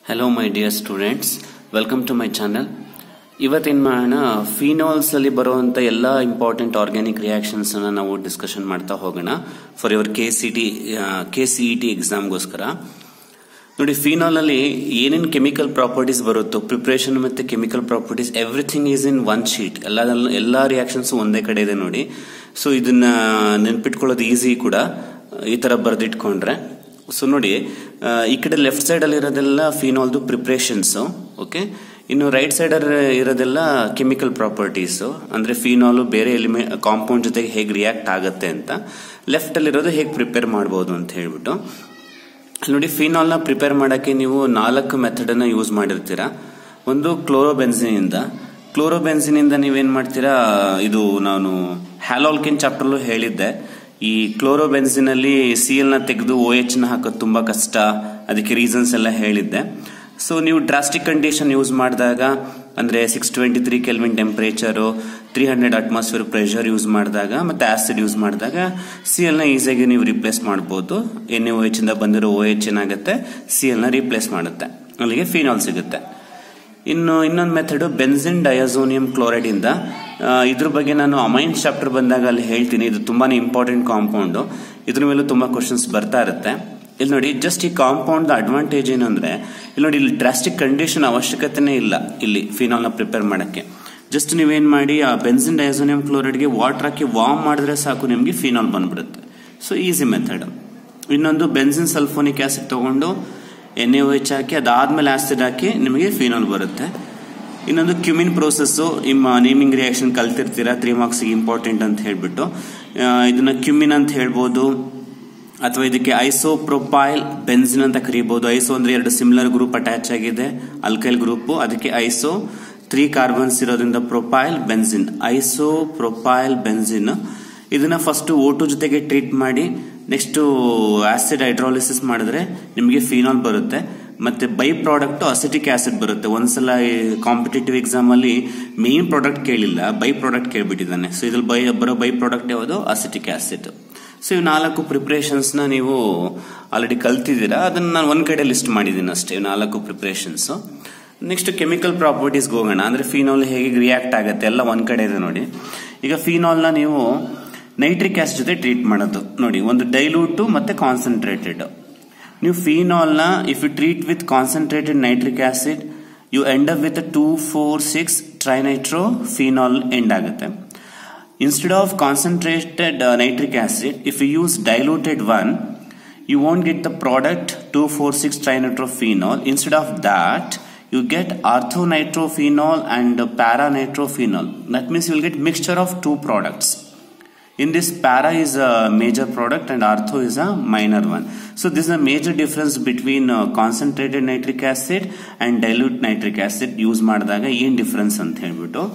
Hello my dear students, welcome to my channel. ಇವತ್ತಿನ ಮಾಡೋಣ phenols ಅಲ್ಲಿ ಬರುವಂತ ಎಲ್ಲಾ ಇಂಪಾರ್ಟೆಂಟ್ ಆರ್ಗ್ಯಾನಿಕ್ ರಿಯಾಕ್ಷನ್ಸ್ ಅನ್ನು ನಾವು ಡಿಸ್ಕಷನ್ ಮಾಡ್ತಾ ಹೋಗೋಣ ಫಾರ್ ಯುವರ್ K-CET ಎಕ್ಸಾಮ್ ಗೋಸ್ಕರ. ನೋಡಿ, ಫಿನಾಲ್ ಅಲ್ಲಿ ಏನೇನ್ ಕೆಮಿಕಲ್ ಪ್ರಾಪರ್ಟೀಸ್ ಬರುತ್ತೋ, ಪ್ರಿಪರೇಷನ್ ಮತ್ತೆ chemical properties everything is in one sheet. ಎಲ್ಲಾ ರಿಯಾಕ್ಷನ್ಸ್ ಒಂದೇ ಕಡೆ ಇದೆ ನೋಡಿ. ಸೊ ಇದನ್ನ ನೆನ್ಪಿಟ್ಕೊಳ್ಳೋದು ಈಸಿ ಕೂಡ ಈ ತರ ಬರೆದಿಟ್ಕೊಂಡ್ರೆ. ಸೊ ನೋಡಿ, ಈ ಕಡೆ ಲೆಫ್ಟ್ ಸೈಡ್ ಅಲ್ಲಿ ಇರೋದೆಲ್ಲ ಫಿನಾಲ್ದು ಪ್ರಿಪರೇಷನ್ಸ್, ಓಕೆ. ಇನ್ನು ರೈಟ್ ಸೈಡ್ ಅಲ್ಲಿ ಇರೋದೆಲ್ಲ ಕೆಮಿಕಲ್ ಪ್ರಾಪರ್ಟೀಸ್, ಅಂದ್ರೆ ಫಿನಾಲ್ ಬೇರೆ ಎಲಿಮೆಂಟ್ ಕಾಂಪೌಂಡ್ ಜೊತೆಗೆ ಹೇಗೆ ರಿಯಾಕ್ಟ್ ಆಗುತ್ತೆ ಅಂತ. ಲೆಫ್ಟ್ ಅಲ್ಲಿ ಇರೋದು ಹೇಗೆ ಪ್ರಿಪೇರ್ ಮಾಡಬಹುದು ಅಂತ ಹೇಳ್ಬಿಟ್ಟು ನೋಡಿ. ಫಿನಾಲ್ ನ ಪ್ರಿಪೇರ್ ಮಾಡಕ್ಕೆ ನೀವು 4 ಮೆಥಡ್ ಅನ್ನ ಯೂಸ್ ಮಾಡಿರ್ತೀರಾ. ಒಂದು ಕ್ಲೋರೋಬೆನ್ಸಿನ್ ಇಂದ ನೀವೇನ್ ಮಾಡ್ತೀರಾ, ಇದು ನಾನು ಹ್ಯಾಲೋಲ್ಕಿನ್ ಚಾಪ್ಟರ್ಲು ಹೇಳಿದ್ದೆ. ಈ ಕ್ಲೋರೋಬೆನ್ಸಿನ್ ಅಲ್ಲಿ Cl ನ ತೆಗೆದು OH ನ ಹಾಕೋದು ತುಂಬಾ ಕಷ್ಟ, ಅದಕ್ಕೆ ರೀಸನ್ಸ್ ಎಲ್ಲ ಹೇಳಿದ್ದೆ. ಸೊ ನೀವು ಡ್ರಾಸ್ಟಿಕ್ ಕಂಡೀಷನ್ ಯೂಸ್ ಮಾಡಿದಾಗ, ಅಂದ್ರೆ 623 kelvin temperature, 300 atmosphere pressure use ಮಾಡಿದಾಗ, ಮತ್ತೆ ಆಸಿಡ್ ಯೂಸ್ ಮಾಡಿದಾಗ Cl ನ ಈಸಿಯಾಗಿ ನೀವು ರಿಪ್ಲೇಸ್ ಮಾಡಬಹುದು. NaOH ಇಂದ ಬಂದಿರೋ OH ಏನಾಗುತ್ತೆ, Cl ನ ರಿಪ್ಲೇಸ್ ಮಾಡುತ್ತೆ, ಅಲ್ಲಿಗೆ ಫಿನಾಲ್ ಸಿಗುತ್ತೆ. ಇನ್ನೊಂದು ಮೆಥಡ್ ಬೆನ್ಸಿನ್ ಡಯಾಸೋನಿಯಂ ಕ್ಲೋರೈಡ್ ಇಂದ. ಇದ್ರ ಬಗ್ಗೆ ನಾನು ಅಮೈನ್ಸ್ ಚಾಪ್ಟರ್ ಬಂದಾಗ ಅಲ್ಲಿ ಹೇಳ್ತೀನಿ. ಇದು ತುಂಬಾನೇ ಇಂಪಾರ್ಟೆಂಟ್ ಕಾಂಪೌಂಡ್, ಇದ್ರ ಮೇಲೂ ತುಂಬಾ ಕ್ವಶನ್ಸ್ ಬರ್ತಾ ಇರುತ್ತೆ. ಇಲ್ಲಿ ನೋಡಿ, ಜಸ್ಟ್ ಈ ಕಾಂಪೌಂಡ್ ಅಡ್ವಾಂಟೇಜ್ ಏನು ಅಂದ್ರೆ, ಇಲ್ಲಿ ನೋಡಿ, ಇಲ್ಲಿ ಡ್ರಾಸ್ಟಿಕ್ ಕಂಡೀಷನ್ ಅವಶ್ಯಕತೆನೇ ಇಲ್ಲ ಇಲ್ಲಿ ಫಿನಾಲ್ ನ ಪ್ರಿಪೇರ್ ಮಾಡಕ್ಕೆ. ಜಸ್ಟ್ ನೀವೇನ್ ಮಾಡಿ, ಆ ಬೆನ್ಸಿನ್ ಡಯಾಸೋನಿಯಂ ಕ್ಲೋರೈಡ್ ಗೆ ವಾಟರ್ ಹಾಕಿ ವಾರ್ಮ್ ಮಾಡಿದ್ರೆ ಸಾಕು, ನಿಮ್ಗೆ ಫಿನಾಲ್ ಬಂದ್ಬಿಡುತ್ತೆ. So easy method. ಇನ್ನೊಂದು ಬೆನ್ಸಿನ್ ಸಲ್ಫೋನಿಕ್ ಆಸಿಡ್ ತಗೊಂಡು NaOH ಹಾಕಿ ಅದಾದ್ಮೇಲೆ ಆಸಿಡ್ ಹಾಕಿ ನಿಮಗೆ ಫಿನಾಲ್ ಬರುತ್ತೆ. ಇನ್ನೊಂದು ಕ್ಯುಮಿನ್ ಪ್ರೋಸೆಸ್, ನಿಮ್ಮ ನೇಮಿಂಗ್ ರಿಯಾಕ್ಷನ್ ಕಲ್ತಿರ್ತೀರಾ, 3 ಮಾರ್ಕ್ಸ್ ಇಂಪಾರ್ಟೆಂಟ್ ಅಂತ ಹೇಳ್ಬಿಟ್ಟು ಇದನ್ನ ಕ್ಯುಮಿನ್ ಅಂತ ಹೇಳ್ಬೋದು, ಅಥವಾ ಇದಕ್ಕೆ ಐಸೋಪ್ರೊಪೈಲ್ ಬೆನ್ಸಿನ್ ಅಂತ ಕರೀಬಹುದು. ಐಸೋ ಅಂದ್ರೆ 2 ಸಿಮಿಲರ್ ಗ್ರೂಪ್ ಅಟ್ಯಾಚ್ ಆಗಿದೆ, ಅಲ್ಕೈಲ್ ಗ್ರೂಪ್, ಅದಕ್ಕೆ ಐಸೋ. 3 ಕಾರ್ಬನ್ಸ್ ಇರೋದ್ರಿಂದ ಪ್ರೊಪೈಲ್ ಬೆನ್ಸಿನ್, ಐಸೋಪ್ರೊಪೈಲ್ ಬೆನ್ಸಿನ್. ಇದನ್ನ ಫಸ್ಟ್ O2 ಜೊತೆಗೆ ಟ್ರೀಟ್ ಮಾಡಿ, ನೆಕ್ಸ್ಟ್ ಆಸಿಡ್ ಹೈಡ್ರಾಲಿಸಿಸ್ ಮಾಡಿದ್ರೆ ನಿಮಗೆ ಫಿನಾಲ್ ಬರುತ್ತೆ. ಮತ್ತೆ ಬೈ ಪ್ರಾಡಕ್ಟ್ ಅಸಿಟಿಕ್ ಆಸಿಡ್ ಬರುತ್ತೆ. ಒಂದ್ಸಲ ಕಾಂಪಿಟೇಟಿವ್ ಎಕ್ಸಾಮ್ ಅಲ್ಲಿ ಮೇನ್ ಪ್ರಾಡಕ್ಟ್ ಕೇಳಿಲ್ಲ, ಬೈ ಪ್ರಾಡಕ್ಟ್ ಕೇಳ್ಬಿಟ್ಟಿದ್ದಾನೆ. ಸೊ ಇದ್ರಲ್ಲಿ ಬರೋ ಬೈ ಪ್ರಾಡಕ್ಟ್ ಯಾವುದು, ಅಸಿಟಿಕ್ ಆಸಿಡ್. ಸೊ ಇವು 4 ಪ್ರಿಪರೇಷನ್ಸ್ ನ ನೀವು ಆಲ್ರೆಡಿ ಕಲ್ತಿದ್ದೀರಾ, ಅದನ್ನ ನಾನು ಒಂದ್ ಕಡೆ ಲಿಸ್ಟ್ ಮಾಡಿದ್ದೀನಿ ಅಷ್ಟೇ, 4 ಪ್ರಿಪರೇಷನ್ಸ್. ನೆಕ್ಸ್ಟ್ ಕೆಮಿಕಲ್ ಪ್ರಾಪರ್ಟೀಸ್ಗೆ ಹೋಗೋಣ. ಅಂದ್ರೆ ಫಿನಾಲ್ ಹೇಗೆ ರಿಯಾಕ್ಟ್ ಆಗುತ್ತೆ ಎಲ್ಲ ಒಂದ್ ಕಡೆ ಇದೆ ನೋಡಿ. ಈಗ ಫಿನಾಲ್ ನ ನೀವು ನೈಟ್ರಿಕ್ ಆಸಿಡ್ ಜೊತೆ ಟ್ರೀಟ್ ಮಾಡೋದು ನೋಡಿ, ಒಂದು ಡೈಲ್ಯೂಟ್ ಮತ್ತೆ ಕಾನ್ಸಂಟ್ರೇಟೆಡ್. ನೀವು ಫಿನಾಲ್ ನ if you treat with concentrated nitric acid, you end up with 2,4,6 trinitro phenol end ಆಗುತ್ತೆ. Instead of concentrated nitric acid, if you use diluted one, you won't get the product 2,4,6 trinitrophenol. Instead of that, you get orthonitrophenol and paranitrophenol. That means you will get mixture of 2 products. In this, para is a major product and ortho is a minor one. So this is a major difference between concentrated nitric acid and dilute nitric acid. Use ಮಾಡಿದಾಗ ಏನ್ difference ಅಂತ ಹೇಳ್ಬಿಟ್ಟು.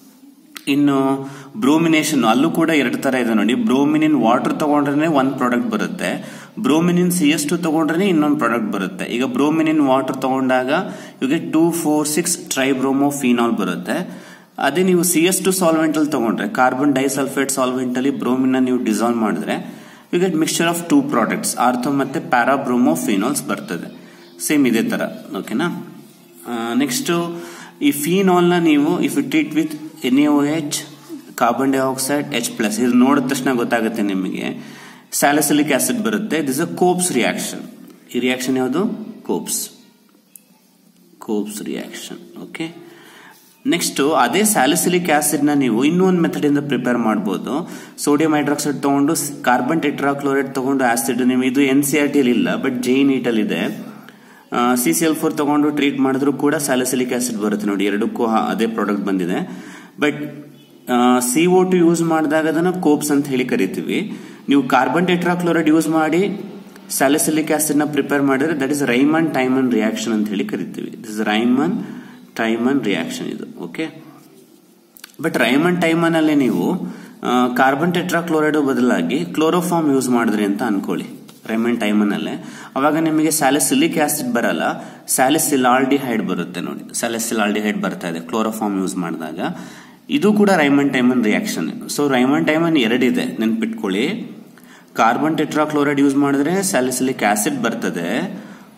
ಇನ್ನು bromination ಅಲ್ಲೂ ಕೂಡ 2 ತರ ಇದೆ ನೋಡಿ. ಬ್ರೋಮಿನಿನ್ ವಾಟರ್ ತಗೊಂಡ್ರೆ ಒಂದು ಪ್ರಾಡಕ್ಟ್ ಬರುತ್ತೆ, ಬ್ರೋಮಿನಿನ್ CS2 ತಗೊಂಡ್ರೆ ಇನ್ನೊಂದು ಪ್ರಾಡಕ್ಟ್ ಬರುತ್ತೆ. ಈಗ ಬ್ರೋಮಿನಿನ್ ವಾಟರ್ ತಗೊಂಡಾಗ ಇವಾಗ 2,4,6 ಟ್ರೈಬ್ರೋಮೋ ಫಿನಾಲ್ ಬರುತ್ತೆ. ಅದೇ ನೀವು CS2 ಸಾಲ್ವೆಂಟ್ ಅಲ್ಲಿ ತಗೊಂಡ್ರೆ, ಕಾರ್ಬನ್ ಡೈಸಲ್ಫೇಟ್ ಸಾಲ್ವೆಂಟ್ ಅಲ್ಲಿ ಬ್ರೋಮಿನ್ ನೀವು ಡಿಸಾಲ್ವ್ ಮಾಡಿದ್ರೆ you get mixture of 2 products, ortho ಮತ್ತೆ ಪ್ಯಾರಾಬ್ರೋಮೋ ಫಿನಾಲ್ಸ್ ಬರ್ತದೆ. ಸೇಮ್ ಇದೇ ತರ, ಓಕೆನಾ. ನೆಕ್ಸ್ಟ್ ಈ ಫಿನಾಲ್ ನ ನೀವು if you treat with NaOH, carbon dioxide, H+, ಇದು ನೋಡಿದ ತಕ್ಷಣ ಗೊತ್ತಾಗುತ್ತೆ ನಿಮಗೆ ಸ್ಯಾಲಿಸಿಲಿಕ್ ಆಸಿಡ್ ಬರುತ್ತೆ. This a Kolbe's reaction. ಈ ರಿಯಾಕ್ಷನ್ ಯಾವುದು, ಕೋಪ್ಸ್ ರಿಯಾಕ್ಷನ್, ಓಕೆ. ನೆಕ್ಸ್ಟ್ ಅದೇ ಸ್ಯಾಲಿಸಿಲಿಕ್ ಆಸಿಡ್ ನ ನೀವು ಇನ್ನೊಂದು ಮೆಥಡ್ ಇಂದ ಪ್ರಿಪೇರ್ ಮಾಡಬಹುದು. ಸೋಡಿಯಂ ಹೈಡ್ರಾಕ್ಸೈಡ್ ತಗೊಂಡು ಕಾರ್ಬನ್ ಟೆಟ್ರಾಕ್ಲೋರೈಡ್ ತಗೊಂಡು ಆಸಿಡ್, ನೀವು ಇದು NCERT ಅಲ್ಲಿ ಇಲ್ಲ, ಬಟ್ JEE ಅಲ್ಲಿ ಇದೆ. CCl4 ತಗೊಂಡು ಟ್ರೀಟ್ ಮಾಡಿದ್ರು ಕೂಡ ಸ್ಯಾಲಿಸಿಲಿಕ್ ಆಸಿಡ್ ಬರುತ್ತೆ ನೋಡಿ. 2ಕ್ಕೂ ಅದೇ ಪ್ರಾಡಕ್ಟ್ ಬಂದಿದೆ. ಬಟ್ CO2 ಯೂಸ್ ಮಾಡಿದಾಗ ಅದನ್ನ ಕೋಪ್ಸ್ ಅಂತ ಹೇಳಿ ಕರಿತೀವಿ. ನೀವು ಕಾರ್ಬನ್ ಟೆಟ್ರಾಕ್ಲೋರೈಡ್ ಯೂಸ್ ಮಾಡಿ ಸ್ಯಾಲಿಸಿಲಿಕ್ ಆಸಿಡ್ ನ ಪ್ರಿಪೇರ್ ಮಾಡಿದ್ರೆ that is Reimer Tiemann reaction ಅಂತ ಹೇಳಿ ಕರಿತೀವಿ. ದಿಸ್ ರೈಮನ್ ಟೈಮನ್ ರಿಯಾಕ್ಷನ್ ಇದು, ಓಕೆ. ಬಟ್ ರೈಮನ್ ಟೈಮನ್ ಅಲ್ಲಿ ನೀವು ಕಾರ್ಬನ್ ಟೆಟ್ರಾಕ್ಲೋರೈಡ್ ಬದಲಾಗಿ ಕ್ಲೋರೋಫಾರ್ಮ್ ಯೂಸ್ ಮಾಡಿದ್ರಿ ಅಂತ ಅನ್ಕೊಳ್ಳಿ, ರೈಮನ್ ಟೈಮನ್ ಅಲ್ಲೇ. ಅವಾಗ ನಿಮಗೆ ಸ್ಯಾಲಿಸಿಲಿಕ್ ಆಸಿಡ್ ಬರಲ್ಲ, ಸ್ಯಾಲಿಸಿಲಾಲ್ಡಿಹೈಡ್ ಬರುತ್ತೆ ನೋಡಿ. ಸ್ಯಾಲಿಸಿಲಾಲ್ಡಿಹೈಡ್ ಬರ್ತಾ ಇದೆ ಕ್ಲೋರೋಫಾರ್ಮ್ ಯೂಸ್ ಮಾಡಿದಾಗ. ಇದು ಕೂಡ Reimer Tiemann reaction. So Reimer Tiemann 2 ಇದೆ, ನೆನ್ಪಿಟ್ಕೊಳ್ಳಿ. ಕಾರ್ಬನ್ ಟೆಟ್ರಾಕ್ಲೋರೈಡ್ ಯೂಸ್ ಮಾಡಿದ್ರೆ ಸ್ಯಾಲಿಸಿಲಿಕ್ ಆಸಿಡ್ ಬರ್ತದೆ,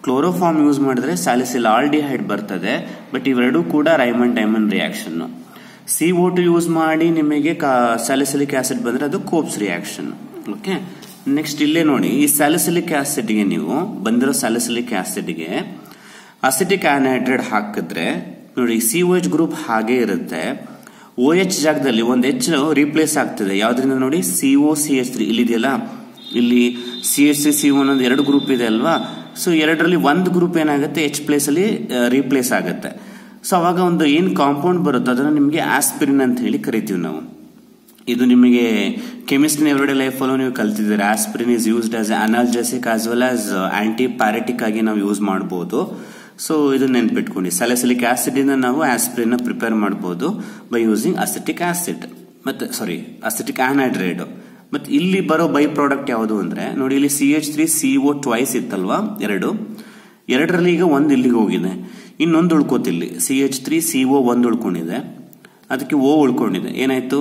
ಕ್ಲೋರೋಫಾರ್ಮ್ ಯೂಸ್ ಮಾಡಿದ್ರೆ ಸ್ಯಾಲಿಸಿಲ್ ಆಲ್ಡಿಹೈಡ್ ಬರ್ತದೆ, ಬಟ್ ಇವೆರಡೂ ಕೂಡ Raymond diamond reaction. CO2 use ಮಾಡಿ ನಿಮಗೆ ಸ್ಯಾಲಿಸಿಲಿಕ್ ಆಸಿಡ್ ಬಂದ್ರೆ ಅದು ಕೋಪ್ಸ್ ರಿಯಾಕ್ಷನ್. ಓಕೆ, ನೆಕ್ಸ್ಟ್ ಇಲ್ಲೇ ನೋಡಿ, ಈ ಸ್ಯಾಲಿಸಿಲಿಕ್ ಆಸಿಡ್ಗೆ ನೀವು ಬಂದಿರೋ ಸ್ಯಾಲಿಸಿಲಿಕ್ ಆಸಿಡ್ಗೆ ಅಸಿಟಿಕ್ ಆನ್ಹೈಡ್ರೈಡ್ ಹಾಕಿದ್ರೆ ನೋಡಿ COH ಗ್ರೂಪ್ ಹಾಗೆ ಇರುತ್ತೆ. OH ಜಾಗದಲ್ಲಿ ಒಂದು H ರೀಪ್ಲೇಸ್ ಆಗ್ತದೆ. ಯಾವ್ದ್ರಿಂದ ನೋಡಿ, COCH3 ಇಲ್ಲಿದೆಯಲ್ಲ, ಇಲ್ಲಿ CH3CO ಅನ್ನೋದು 2 ಗ್ರೂಪ್ ಇದೆ ಅಲ್ವಾ. ಸೊ ಎರಡರಲ್ಲಿ ಒಂದು ಗ್ರೂಪ್ ಏನಾಗುತ್ತೆ, H ಪ್ಲೇಸ್ ಅಲ್ಲಿ ರೀಪ್ಲೇಸ್ ಆಗುತ್ತೆ. ಸೊ ಅವಾಗ ಒಂದು ಏನ್ ಕಾಂಪೌಂಡ್ ಬರುತ್ತೋ ಅದನ್ನ ನಿಮಗೆ ಆಸ್ಪಿರಿನ್ ಅಂತ ಹೇಳಿ ಕರಿತೀವಿ ನಾವು. ಇದು ನಿಮಗೆ ಕೆಮಿಸ್ಟ್ರಿ ಎವ್ರಿಡೇ ಲೈಫ್ ಅಲ್ಲೂ ನೀವು ಕಲ್ತಿದ್ದೀರಾ. Aspirin is used as analgesic as well as anti pyretic ಆಗಿ ನಾವು ಯೂಸ್ ಮಾಡಬಹುದು. ಸೊ ಇದನ್ನ ನೆನ್ಪಿಟ್ಕೊಂಡು ಸ್ಯಾಲಿಸಿಲಿಕ್ ಆಸಿಡ್ ಇಂದ ನಾವು ಆಸ್ಪಿರಿನ್ ಪ್ರಿಪೇರ್ ಮಾಡಬಹುದು ಬೈ ಯೂಸಿಂಗ್ ಅಸಿಟಿಕ್ ಆಸಿಡ್ ಮತ್ತೆ ಅಸಿಟಿಕ್ ಆನ್ಹೈಡ್ರೈಡ್. ಮತ್ತೆ ಇಲ್ಲಿ ಬರೋ ಬೈ ಪ್ರಾಡಕ್ಟ್ ಯಾವುದು ಅಂದ್ರೆ ನೋಡಿ, ಇಲ್ಲಿ CH3CO ಟ್ವೈಸ್ ಇತ್ತಲ್ವಾ, ಎರಡರಲ್ಲಿ ಈಗ ಒಂದು ಇಲ್ಲಿಗೆ ಹೋಗಿದೆ, ಇನ್ನೊಂದು ಉಳ್ಕೋತಿಲ್ಲಿ CH3CO ಒಂದು ಉಳ್ಕೊಂಡಿದೆ, ಅದಕ್ಕೆ O ಉಳ್ಕೊಂಡಿದೆ. ಏನಾಯ್ತು,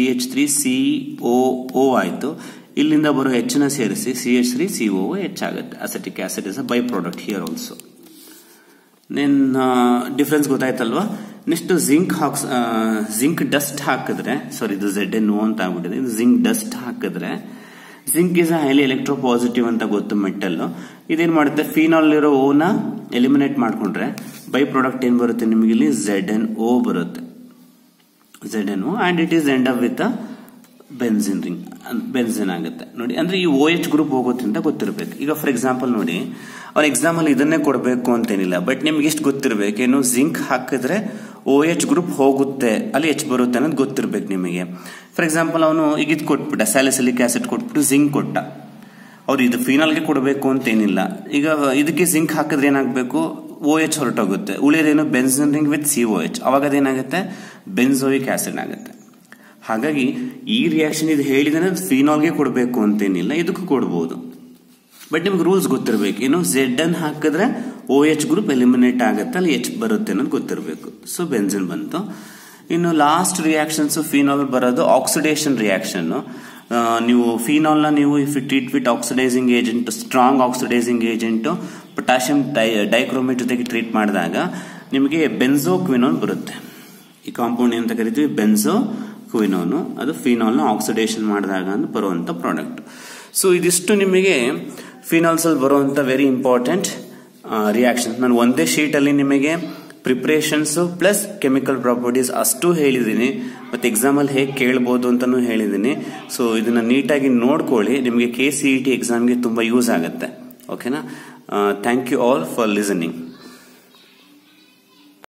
CH3COO ಆಯ್ತು. ಇಲ್ಲಿಂದ ಬರೋ H ನ ಸೇರಿಸಿ CH3COOH ಆಗುತ್ತೆ. Acetic acid is a by product here also. Difference ಗೊತ್ತಾಯ್ತಲ್ವಾ. ನೆಕ್ಸ್ಟ್ ಜಿಂಕ್ ಡಸ್ಟ್ ಹಾಕಿದ್ರೆ, ಸಾರಿ ಇದು ZnO ಅಂತ ಆಗ್ಬಿಟ್ಟಿದೆ, ಇದು ಜಿಂಕ್ ಡಸ್ಟ್ ಹಾಕಿದ್ರೆ, ಜಿಂಕ್ ಇಸ್ ಹೈಲಿ ಎಲೆಕ್ಟ್ರೋಪಾಸಿಟಿವ್ ಅಂತ ಗೊತ್ತು ಮೆಟಲ್. ಇದೇನ್ ಮಾಡುತ್ತೆ, ಫಿನಾಲ್ ಇರೋ O ನ ಎಲಿಮಿನೇಟ್ ಮಾಡ್ಕೊಂಡ್ರೆ ಬೈ ಪ್ರಾಡಕ್ಟ್ ಏನ್ ಬರುತ್ತೆ ನಿಮಗೆ, ಇಲ್ಲಿ ZnO ಬರುತ್ತೆ. ZnO and it is end up with benzene ಆಗುತ್ತೆ ನೋಡಿ. ಅಂದ್ರೆ ಈ OH ಗ್ರೂಪ್ ಹೋಗುತ್ತೆ ಅಂತ ಗೊತ್ತಿರಬೇಕು. ಈಗ ಫಾರ್ ಎಕ್ಸಾಂಪಲ್ ನೋಡಿ, ಅವ್ರ ಎಕ್ಸಾಮ್ ಅಲ್ಲಿ ಇದನ್ನೇ ಕೊಡಬೇಕು ಅಂತೇನಿಲ್ಲ, ಬಟ್ ನಿಮ್ಗೆ ಎಷ್ಟು ಗೊತ್ತಿರಬೇಕೇನು, ಜಿಂಕ್ ಹಾಕಿದ್ರೆ OH ಗ್ರೂಪ್ ಹೋಗುತ್ತೆ, ಅಲ್ಲಿ H ಬರುತ್ತೆ ಅನ್ನೋದು ಗೊತ್ತಿರ್ಬೇಕು ನಿಮಗೆ. ಫಾರ್ ಎಕ್ಸಾಂಪಲ್ ಅವನು ಈಗ ಇದು ಕೊಟ್ಬಿಟ್ಟ, ಸ್ಯಾಲಿಸಿಲಿಕ್ ಆಸಿಡ್ ಕೊಟ್ಬಿಟ್ಟು ಜಿಂಕ್ ಕೊಟ್ಟ, ಅವ್ರು ಇದು ಫಿನಾಲ್ಗೆ ಕೊಡಬೇಕು ಅಂತೇನಿಲ್ಲ. ಈಗ ಇದಕ್ಕೆ ಜಿಂಕ್ ಹಾಕಿದ್ರೆ ಏನಾಗಬೇಕು, OH ಹೊರಟೋಗುತ್ತೆ, ಉಳಿಯೋದೇನು ಬೆನ್ಸಿನ್ ರಿಂಗ್ ವಿತ್ COH, ಅವಾಗ ಅದೇನಾಗುತ್ತೆ, ಬೆನ್ಸೋಯಿಕ್ ಆಸಿಡ್ ಆಗುತ್ತೆ. ಹಾಗಾಗಿ ಈ ರಿಯಾಕ್ಷನ್ ಇದು ಹೇಳಿದ್ರೆ ಫಿನಾಲ್ಗೆ ಕೊಡಬೇಕು ಅಂತೇನಿಲ್ಲ, ಇದಕ್ಕೂ ಕೊಡಬಹುದು. ಬಟ್ ನಿಮ್ಗೆ ರೂಲ್ಸ್ ಗೊತ್ತಿರಬೇಕು, ಏನು Zn ಹಾಕಿದ್ರೆ OH ಗ್ರೂಪ್ ಎಲಿಮಿನೇಟ್ ಆಗುತ್ತೆ, ಅಲ್ಲಿ H ಬರುತ್ತೆ ಅನ್ನೋದು ಗೊತ್ತಿರಬೇಕು. ಸೊ ಬೆನ್ಸಿನ್ ಬಂತು. ಇನ್ನು ಲಾಸ್ಟ್ ರಿಯಾಕ್ಷನ್ಸ್ ಫಿನಾಲ್ ಬರೋದು ಆಕ್ಸಿಡೇಷನ್ ರಿಯಾಕ್ಷನ್. ನೀವು ಫಿನಾಲ್ ನ ನೀವು if you treat with oxidising agent, strong oxidising agent potassium dichromate ಜೊತೆಗೆ ಟ್ರೀಟ್ ಮಾಡಿದಾಗ ನಿಮಗೆ ಬೆನ್ಸೋಕ್ವಿನೋನ್ ಬರುತ್ತೆ. ಈ ಕಾಂಪೌಂಡ್ ಅಂತ ಕರಿತೀವಿ ಬೆನ್ಸೋಕ್ವಿನೋನ್, ಅದು ಫಿನಾಲ್ ನ ಆಕ್ಸಿಡೇಷನ್ ಮಾಡಿದಾಗ ಬರುವಂತ ಪ್ರಾಡಕ್ಟ್. ಸೊ ಇದಿಷ್ಟು ನಿಮಗೆ ಫಿನಾಲ್ಸ್ ಅಲ್ಲಿ ಬರುವಂತ ವೆರಿ ಇಂಪಾರ್ಟೆಂಟ್ ರಿಯಾಕ್ಷನ್. ನಾನು ಒಂದೇ ಶೀಟ್ ಅಲ್ಲಿ ನಿಮಗೆ ಪ್ರಿಪರೇಷನ್ಸ್ ಪ್ಲಸ್ ಕೆಮಿಕಲ್ ಪ್ರಾಪರ್ಟೀಸ್ ಅಷ್ಟು ಹೇಳಿದ್ದೀನಿ, ಮತ್ತೆ ಎಕ್ಸಾಮ್ ಅಲ್ಲಿ ಹೇಗೆ ಕೇಳಬಹುದು ಅಂತಾನು ಹೇಳಿದ್ದೀನಿ. ಸೊ ಇದನ್ನ ನೀಟಾಗಿ ನೋಡ್ಕೊಳ್ಳಿ, ನಿಮಗೆ K-CET ಎಕ್ಸಾಮ್ಗೆ ತುಂಬಾ ಯೂಸ್ ಆಗುತ್ತೆ. ಓಕೆನಾ? Thank you all for listening.